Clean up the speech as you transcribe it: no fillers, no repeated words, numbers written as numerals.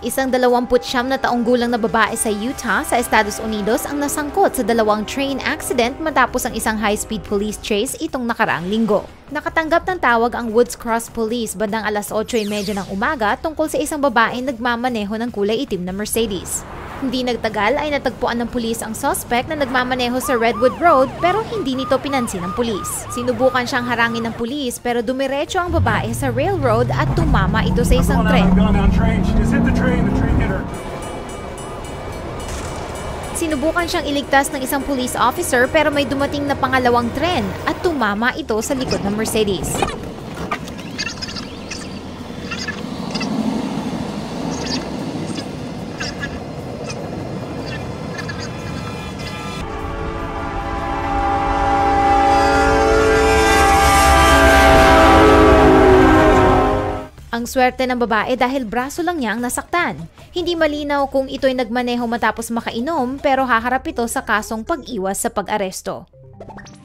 Isang 29 na taong gulang na babae sa Utah sa Estados Unidos ang nasangkot sa dalawang train accident matapos ang isang high-speed police chase itong nakaraang linggo. Nakatanggap ng tawag ang Woods Cross Police bandang alas 8:30 ng umaga tungkol sa isang babaeng nagmamaneho ng kulay itim na Mercedes. Hindi nagtagal ay natagpuan ng pulis ang suspect na nagmamaneho sa Redwood Road pero hindi nito pinansin ng pulis. Sinubukan siyang harangin ng pulis pero dumiretso ang babae sa railroad at tumama ito sa isang tren. Sinubukan siyang iligtas ng isang police officer pero may dumating na pangalawang tren at tumama ito sa likod ng Mercedes. Ang swerte ng babae dahil braso lang niya ang nasaktan. Hindi malinaw kung ito'y nagmaneho matapos makainom pero haharap ito sa kasong pag-iwas sa pag-aresto.